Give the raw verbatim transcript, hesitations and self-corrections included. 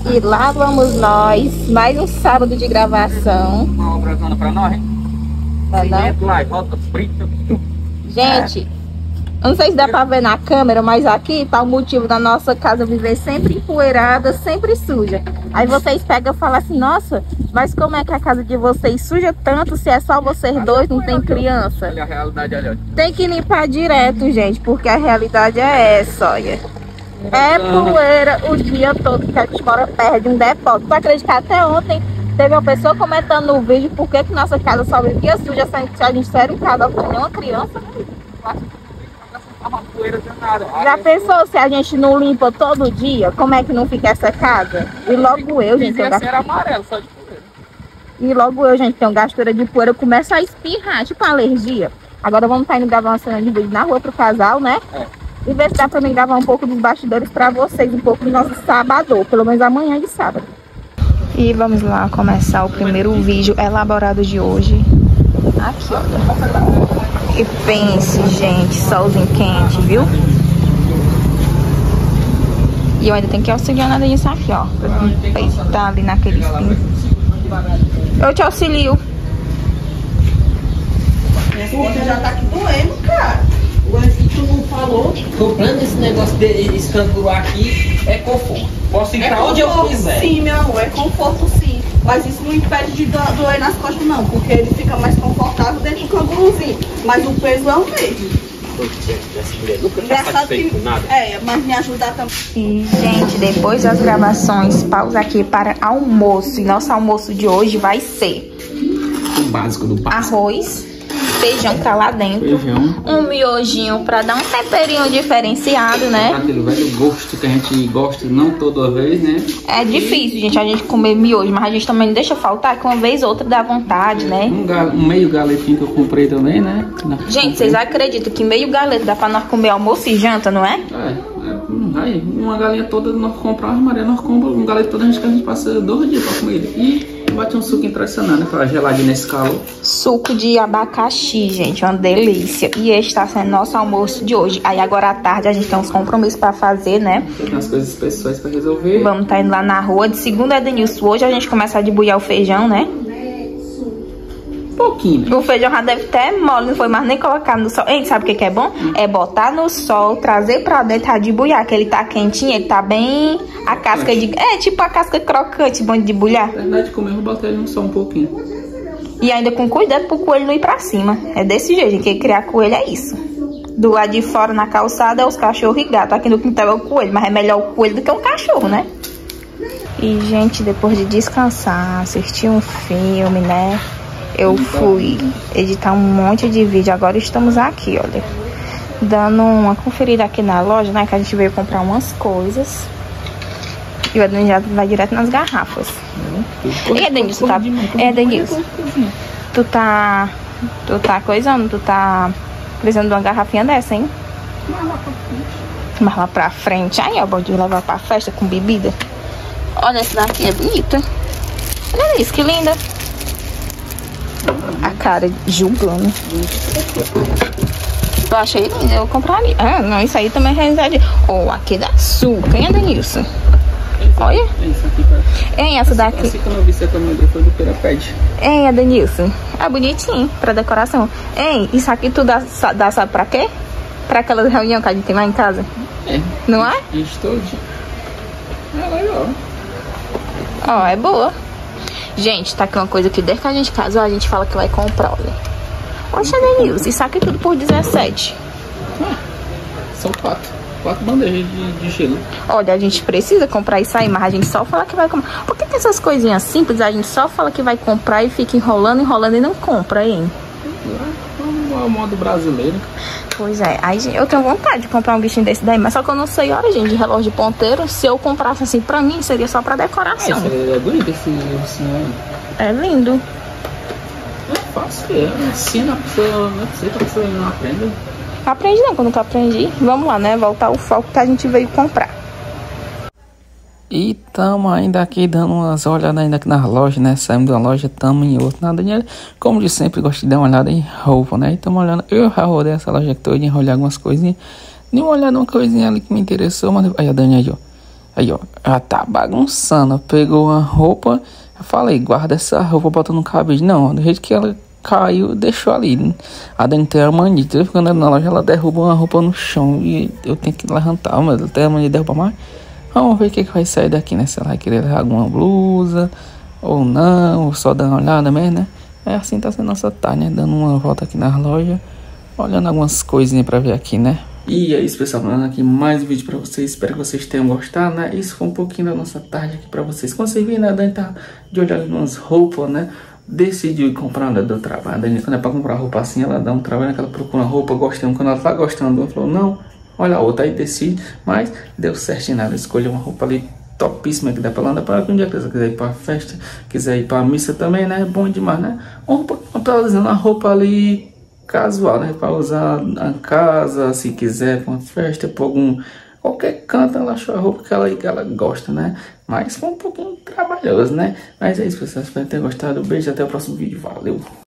E lá vamos nós, mais um sábado de gravação. Uma obra pra nós, hein? Não, não. Lá, volta frita. Gente, eu não sei se dá pra ver na câmera, mas aqui tá o motivo da nossa casa viver sempre empoeirada, sempre suja. Aí vocês pegam e falam assim, nossa, mas como é que a casa de vocês suja tanto se é só vocês dois, não tem criança? Olha a realidade, olha. Tem que limpar direto, gente, porque a realidade é essa, olha. É poeira o dia todo, que a gente mora perto de um depósito. Tu acredita que até ontem teve uma pessoa comentando no vídeo por que que nossa casa só vivia suja se a gente era em casa com nenhuma criança? Já pensou se a gente não limpa todo dia? Como é que não fica essa casa? E logo eu, gente, tenho gastura... amarelo, só de poeira. E logo eu, gente, tenho gastura de poeira, começa a espirrar, tipo alergia. Agora vamos estar indo gravar uma cena de vídeo na rua pro casal, né? É. E ver se dá pra mim gravar um pouco dos bastidores pra vocês, um pouco do nosso sábado, pelo menos amanhã de sábado. E vamos lá começar o primeiro vídeo elaborado de hoje. Aqui, olha. E pense, gente, solzinho quente, viu? E eu ainda tenho que auxiliar nada disso aqui, ó. Pra tá ali naquele espinho. Eu te auxilio. Você já tá aqui doendo, cara. Mas tu não falou? Comprando esse negócio desse canguru aqui é conforto. Posso ir é pra conforto, onde eu quiser. Sim, meu amor, é conforto sim. Mas isso não impede de doer nas costas não, porque ele fica mais confortável dentro do canguruzinho. Mas o peso é o mesmo. Nunca tá satisfeito com nada. É, mas me ajudar também. E, gente, depois das gravações, pausa aqui para almoço. E nosso almoço de hoje vai ser o básico do básico. Arroz, feijão tá lá dentro, feijão. Um miojinho pra dar um temperinho diferenciado, né? Aquele velho gosto que a gente gosta, não toda vez, né? É difícil, gente, a gente comer miojo, mas a gente também não deixa faltar, que uma vez ou outra dá vontade, né? Um, gal um meio galetinho que eu comprei também, né? Não, gente, comprei. Vocês acreditam que meio galeto dá pra nós comer almoço e janta, não é? É, é aí, uma galinha toda nós compramos, Maria, nós compramos um galeto toda, a gente, a gente passa dois dias pra comer ele. E bate um suco impressionante, pra geladinho nesse calor. Suco de abacaxi, gente, uma delícia. E este tá sendo nosso almoço de hoje. Aí agora à tarde a gente tem uns compromissos pra fazer, né? Tem umas coisas pessoais pra resolver. Vamos tá indo lá na rua. De segunda é Denilson. Hoje a gente começa a debulhar o feijão, né? Um pouquinho. O feijão já deve ter mole, não foi mais nem colocar no sol. Ei, sabe o que que é bom? Hum. É botar no sol, trazer pra dentro, debulhar, que ele tá quentinho, ele tá bem... A casca de... É, tipo a casca crocante, bom de debulhar. Na verdade, comer, eu vou botar ele no sol um pouquinho. E ainda com cuidado pro coelho não ir pra cima. É desse jeito, gente, que criar coelho é isso. Do lado de fora, na calçada, é os cachorros e gatos. Aqui no quintal é o coelho, mas é melhor o coelho do que um cachorro, né? E, gente, depois de descansar, assistir um filme, né? Eu fui editar um monte de vídeo. Agora estamos aqui, olha, dando uma conferida aqui na loja, né? Que a gente veio comprar umas coisas. E o Ednilson já vai direto nas garrafas. E Ednilson, tá... É, Ednilson, tu tá... Tu tá coisando, tu tá precisando de uma garrafinha dessa, hein? Mas lá pra frente. Aí, ó, pode levar pra festa com bebida. Olha, essa daqui é bonita. Olha isso, que linda. A cara julgando. Eu achei lindo, eu compraria. Ah, não, isso aí também é realidade. Oh, aqui da açúcar, hein, Denilson? Olha. Hein, essa daqui. Assim como eu vi, você também foi do Perapede. Hein, Denilson? É bonitinho, pra decoração. Hein, isso aqui tu dá, dá sabe pra quê? Pra aquela reunião que a gente tem lá em casa? É. Não é? Estou de... É legal. Ó, é boa. Gente, tá aqui uma coisa que desde que a gente casou, a gente fala que vai comprar, olha. Poxa, Denilson, isso aqui tudo por dezessete. Ah, são quatro. Quatro bandejas de, de gelo. Olha, a gente precisa comprar isso aí, mas a gente só fala que vai comprar. Por que tem essas coisinhas simples, a gente só fala que vai comprar e fica enrolando, enrolando e não compra, hein? É o modo brasileiro. Pois é, aí eu tenho vontade de comprar um bichinho desse daí, mas só que eu não sei hora, gente, de relógio de ponteiro. Se eu comprasse assim pra mim, seria só pra decoração. Ah, é bonito esse ursinho aí. É lindo. É fácil, é. Ensina a pessoa, não sei pra pessoa não aprenda. Aprendi não, quando eu aprendi. Vamos lá, né? Voltar ao foco que a gente veio comprar. E tamo ainda aqui dando umas olhadas ainda aqui nas lojas, né? Saímos de uma loja, tamo em outra. Nada dinheiro. Como de sempre, gosto de dar uma olhada em roupa, né? E tamo olhando. Eu já rodei essa loja toda, enrolhei algumas coisinhas. Dei uma olhada numa coisinha ali que me interessou, mas... Aí a Dani aí, ó. Aí, ó, ela tá bagunçando. Pegou uma roupa. Eu falei, guarda essa roupa, bota no cabide. Não, do jeito que ela caiu, deixou ali. A Dani tem a mania. Quando ela na loja, ela derruba uma roupa no chão. E eu tenho que levantar. Mas ela tem a mania de derrubar mais. Vamos ver o que, que vai sair daqui, né? Se ela vai querer levar alguma blusa ou não. Ou só dar uma olhada mesmo, né? É assim tá sendo nossa tarde, né? Dando uma volta aqui na loja. Olhando algumas coisinhas pra ver aqui, né? E é isso, pessoal, mandando aqui mais um vídeo pra vocês. Espero que vocês tenham gostado, né? Isso foi um pouquinho da nossa tarde aqui pra vocês. Como vocês viram, né? A Dani tá de olhar umas roupas, né? Decidiu comprar uma do trabalho. A Dani, quando é pra comprar roupa assim, ela dá um trabalho, né? Que ela procura uma roupa, gostando. Quando ela tá gostando, ela falou, não, olha a outra, aí decide. Mas deu certo em nada. Escolheu uma roupa ali topíssima que dá pra ela andar para um dia que você quiser ir pra festa, quiser ir pra missa também, né? É bom demais, né? Uma roupa, uma roupa ali casual, né? Para usar na casa, se quiser, para uma festa, para algum qualquer canto, ela achou a roupa que ela, que ela gosta, né? Mas foi um pouquinho trabalhoso, né? Mas é isso, pessoal. Espero ter gostado. Beijo, até o próximo vídeo. Valeu!